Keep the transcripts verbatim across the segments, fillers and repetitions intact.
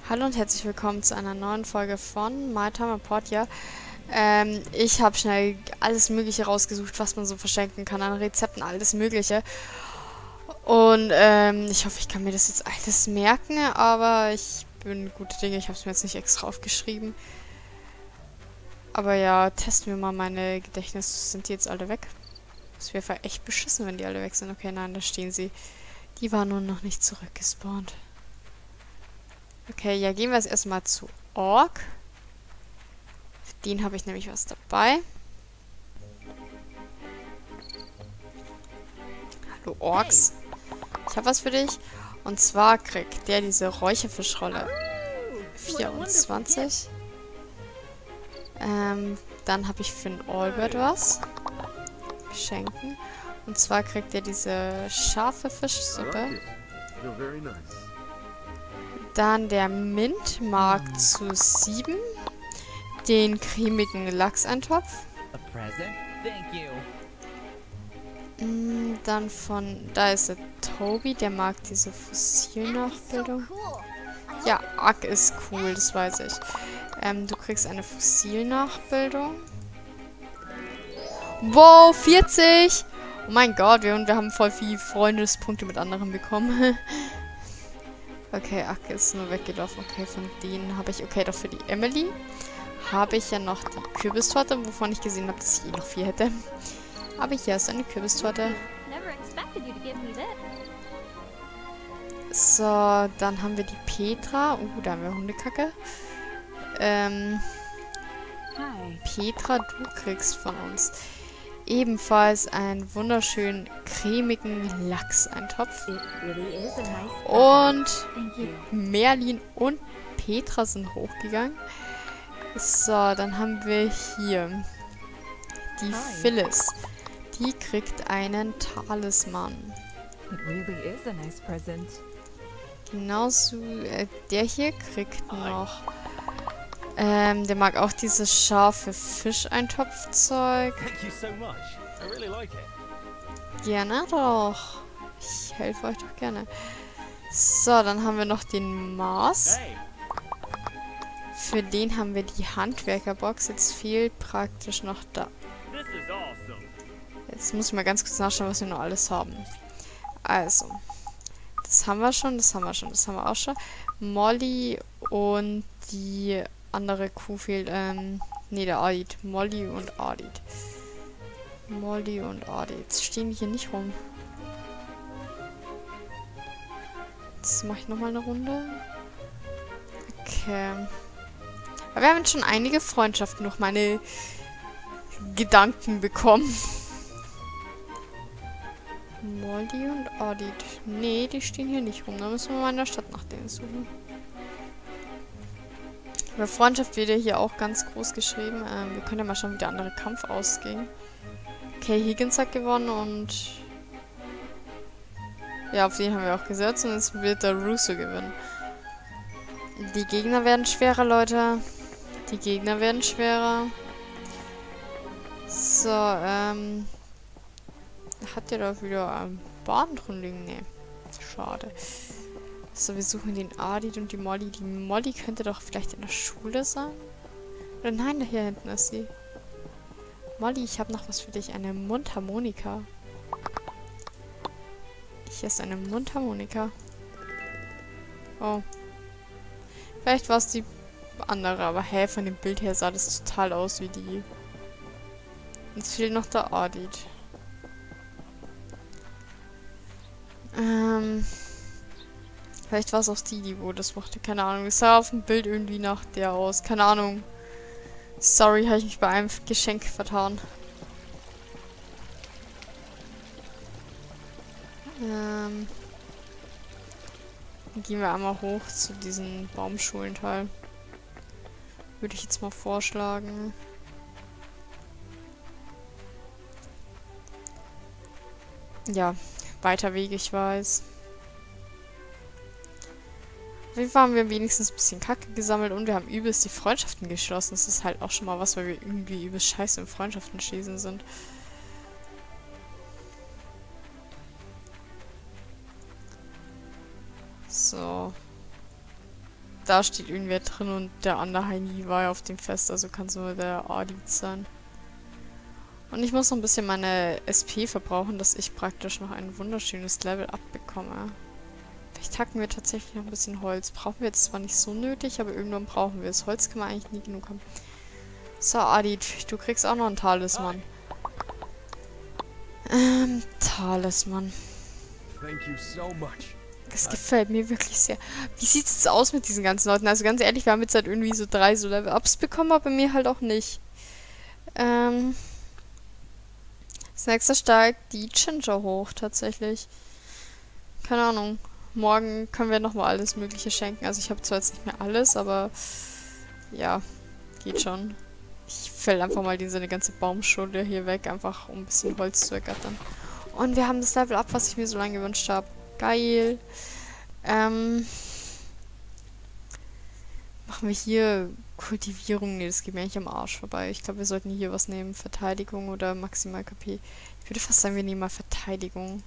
Hallo und herzlich willkommen zu einer neuen Folge von My Time at Portia. Ähm, ich habe schnell alles Mögliche rausgesucht, was man so verschenken kann an Rezepten, alles Mögliche. Und ähm, ich hoffe, ich kann mir das jetzt alles merken, aber ich bin gute Dinge, ich habe es mir jetzt nicht extra aufgeschrieben. Aber ja, testen wir mal meine Gedächtnis. Sind die jetzt alle weg? Das wäre echt beschissen, wenn die alle weg sind. Okay, nein, da stehen sie. Die waren nur noch nicht zurückgespawnt. Okay, ja, gehen wir jetzt erstmal zu Ork. Für den habe ich nämlich was dabei. Hallo Orks. Ich habe was für dich. Und zwar kriegt der diese Räucherfischrolle. vierundzwanzig. Ähm, dann habe ich für den Albert was. Schenken. Und zwar kriegt er diese scharfe Fischsuppe. Dann der Mint mag zu sieben. Den cremigen Lachseintopf. Mm, Dann von, da ist der Toby, der mag diese Fossilnachbildung. Ja, Ack ist cool, das weiß ich. Ähm, du kriegst eine Fossilnachbildung. Wow, vierzig! Oh mein Gott, wir, wir haben voll viel Freundespunkte mit anderen bekommen. Okay, Ack ist nur weggelaufen. Okay, von denen habe ich... Okay, doch für die Emily habe ich ja noch die Kürbistorte, wovon ich gesehen habe, dass ich eh noch vier hätte. Aber hier ist eine Kürbistorte. So, dann haben wir die Petra. Uh, da haben wir Hundekacke. Ähm, Petra, du kriegst von uns ebenfalls einen wunderschönen cremigen Lachseintopf. Und Merlin und Petra sind hochgegangen. So, dann haben wir hier die Phyllis. Die kriegt einen Talisman. Genauso, äh, der hier kriegt noch... Ähm, der mag auch dieses scharfe Fischeintopfzeug. Gerne doch. Ich helfe euch doch gerne. So, dann haben wir noch den Mars. Für den haben wir die Handwerkerbox. Jetzt fehlt praktisch noch da. Jetzt muss ich mal ganz kurz nachschauen, was wir noch alles haben. Also, das haben wir schon, das haben wir schon, das haben wir auch schon. Molly und die andere Kuh fehlt, ähm, nee, der Adit. Molly und Adit. Molly und Adit. Jetzt stehen die hier nicht rum. Jetzt mache ich nochmal eine Runde. Okay. Aber wir haben jetzt schon einige Freundschaften durch meine Gedanken bekommen. Molly und Adit. Nee, die stehen hier nicht rum. Da müssen wir mal in der Stadt nach denen suchen. Bei Freundschaft wird ja hier auch ganz groß geschrieben. Ähm, wir können ja mal schauen, wie der andere Kampf ausging. Okay, Higgins hat gewonnen und... Ja, auf den haben wir auch gesetzt und jetzt wird der Russo gewinnen. Die Gegner werden schwerer, Leute. Die Gegner werden schwerer. So, ähm... Hat der da wieder einen Baden drin liegen? Nee. Schade. So, wir suchen den Adit und die Molly. Die Molly könnte doch vielleicht in der Schule sein? Oder nein, da hier hinten ist sie. Molly, ich habe noch was für dich. Eine Mundharmonika. Hier ist eine Mundharmonika. Oh. Vielleicht war es die andere, aber hä, von dem Bild her sah das total aus wie die. Jetzt fehlt noch der Adit. Ähm... Vielleicht war es auch die, wo das mochte. Keine Ahnung. Es sah auf dem Bild irgendwie nach der aus. Keine Ahnung. Sorry, habe ich mich bei einem Geschenk vertan. Ähm. Dann gehen wir einmal hoch zu diesem Baumschulenteil. Würde ich jetzt mal vorschlagen. Ja, weiter Weg, ich weiß. Auf jeden Fall haben wir wenigstens ein bisschen Kacke gesammelt und wir haben übelst die Freundschaften geschlossen. Das ist halt auch schon mal was, weil wir irgendwie übelst scheiße im Freundschaften schließen sind. So. da steht irgendwer drin und der andere Heini war ja auf dem Fest, also kann es nur der Adit sein. Und ich muss noch ein bisschen meine S P verbrauchen, dass ich praktisch noch ein wunderschönes Level abbekomme. Vielleicht hacken wir tatsächlich noch ein bisschen Holz. Brauchen wir jetzt zwar nicht so nötig, aber irgendwann brauchen wir es. Holz kann man eigentlich nie genug haben. So, Adit, du kriegst auch noch einen Talisman. Ähm, Talisman. Thank you so much. Das gefällt mir wirklich sehr. Wie sieht es jetzt aus mit diesen ganzen Leuten? Also ganz ehrlich, wir haben jetzt halt irgendwie so drei so Level-Ups bekommen, aber mir halt auch nicht. Ähm... Das nächste steigt die Ginger hoch, tatsächlich. Keine Ahnung. Morgen können wir nochmal alles Mögliche schenken. Also ich habe zwar jetzt nicht mehr alles, aber ja, geht schon. Ich fäll einfach mal diese ganze Baumschule hier weg, einfach um ein bisschen Holz zu ergattern. Und wir haben das Level Up, was ich mir so lange gewünscht habe. Geil. Ähm... Machen wir hier Kultivierung? Ne, das geht mir eigentlich am Arsch vorbei. Ich glaube, wir sollten hier was nehmen. Verteidigung oder maximal K P. Ich würde fast sagen, wir nehmen mal Verteidigung.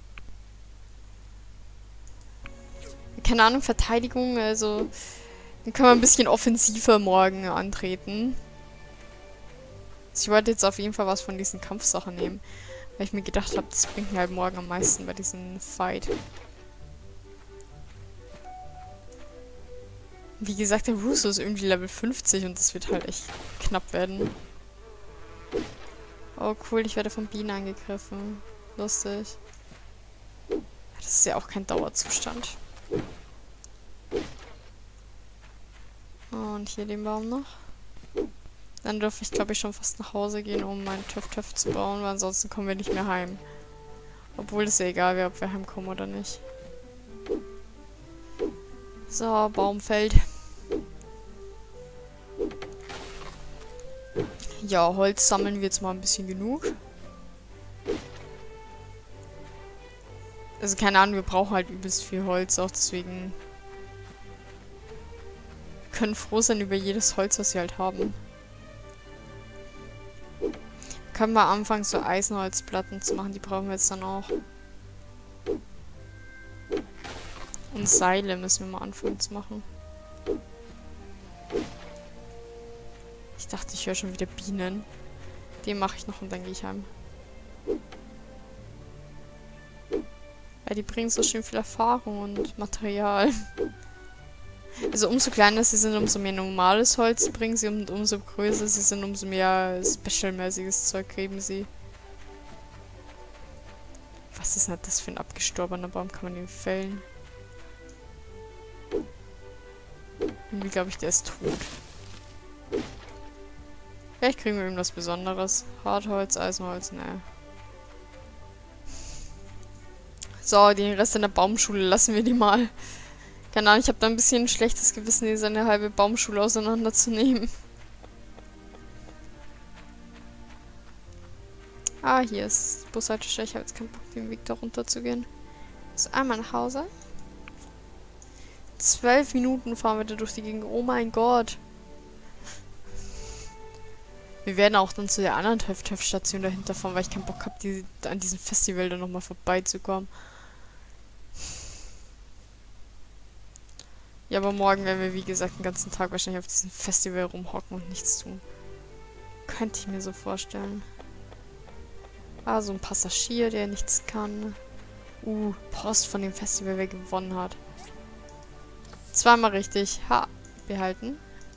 Keine Ahnung, Verteidigung, also... Dann können wir ein bisschen offensiver morgen antreten. Also ich wollte jetzt auf jeden Fall was von diesen Kampfsachen nehmen. Weil ich mir gedacht habe, das bringt mir halt morgen am meisten bei diesem Fight. Wie gesagt, der Russo ist irgendwie Level fünfzig und das wird halt echt knapp werden. Oh cool, ich werde von Bienen angegriffen. Lustig. Das ist ja auch kein Dauerzustand. Und hier den Baum noch. Dann dürfte ich, glaube ich, schon fast nach Hause gehen, um meinen Töff-Töff zu bauen, weil ansonsten kommen wir nicht mehr heim. Obwohl es ja egal wäre, ob wir heimkommen oder nicht. So, Baumfeld. Ja, Holz sammeln wir jetzt mal ein bisschen genug. Also keine Ahnung, wir brauchen halt übelst viel Holz, auch deswegen können froh sein über jedes Holz, was wir halt haben. Können wir anfangen, so Eisenholzplatten zu machen, die brauchen wir jetzt dann auch. Und Seile müssen wir mal anfangen zu machen. Ich dachte, ich höre schon wieder Bienen. Den mache ich noch und dann gehe ich heim. Weil die bringen so schön viel Erfahrung und Material. Also umso kleiner sie sind, umso mehr normales Holz bringen sie und umso größer sie sind, umso mehr specialmäßiges Zeug geben sie. Was ist denn das für ein abgestorbener Baum? Kann man den fällen? Irgendwie glaube ich, der ist tot. Vielleicht kriegen wir irgendwas Besonderes. Hartholz, Eisenholz, ne. So, den Rest in der Baumschule lassen wir die mal. Keine Ahnung, ich habe da ein bisschen ein schlechtes Gewissen, hier seine halbe Baumschule auseinanderzunehmen. Ah, hier ist die Bushaltestelle. Ich habe jetzt keinen Bock, den Weg da runter zu gehen. So, einmal nach Hause. Zwölf Minuten fahren wir da durch die Gegend. Oh mein Gott. Wir werden auch dann zu der anderen Töff-Töff-Station dahinter fahren, weil ich keinen Bock habe, die, an diesem Festival dann nochmal vorbeizukommen. Ja, aber morgen werden wir, wie gesagt, den ganzen Tag wahrscheinlich auf diesem Festival rumhocken und nichts tun. Könnte ich mir so vorstellen. Ah, so ein Passagier, der nichts kann. Uh, Post von dem Festival, wer gewonnen hat. Zweimal richtig. Ha, behalten.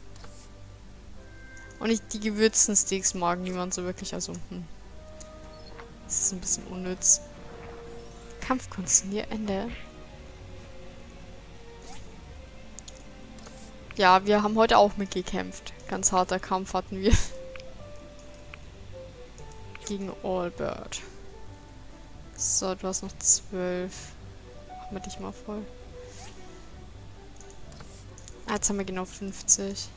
Und ich, die gewürzten Steaks mag niemand so wirklich. Also, hm. Das ist ein bisschen unnütz. Kampfkunst, hier, Ende. Ja, wir haben heute auch mitgekämpft. Ganz harter Kampf hatten wir. Gegen Albert. So, du hast noch zwölf. Machen wir dich mal voll. Ah, jetzt haben wir genau fünfzig.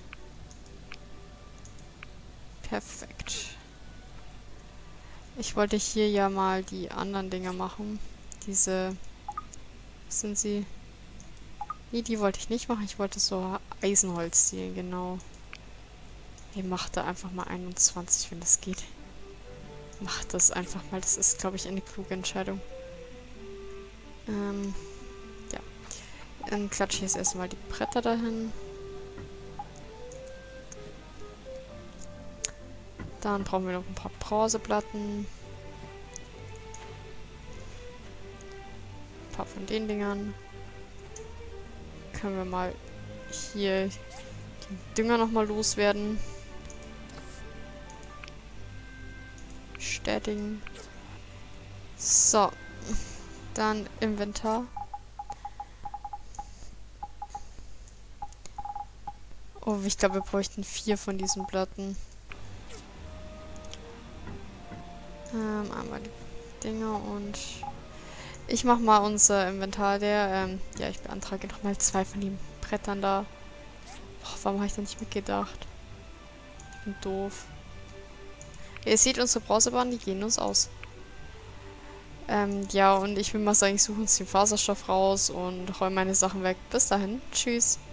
Perfekt. Ich wollte hier ja mal die anderen Dinger machen. Diese... Was sind sie? Nee, die wollte ich nicht machen. Ich wollte so Eisenholz ziehen, genau. Ich mache da einfach mal einundzwanzig, wenn das geht. Macht das einfach mal. Das ist, glaube ich, eine kluge Entscheidung. Ähm, ja. Dann klatsche ich jetzt erstmal die Bretter dahin. Dann brauchen wir noch ein paar Bronzeplatten. Ein paar von den Dingern. Können wir mal hier den Dünger nochmal loswerden. Bestätigen. So. Dann Inventar. Oh, ich glaube, wir bräuchten vier von diesen Platten. Ähm, einmal die Dinger und ich mach mal unser Inventar. Der, ähm, ja, ich beantrage nochmal zwei von den Brettern da. Boah, warum habe ich da nicht mitgedacht? Ich bin doof. Ihr seht, unsere Bronzebahnen, die gehen uns aus. Ähm, ja, und ich will mal sagen, ich suche uns den Faserstoff raus und räume meine Sachen weg. Bis dahin. Tschüss.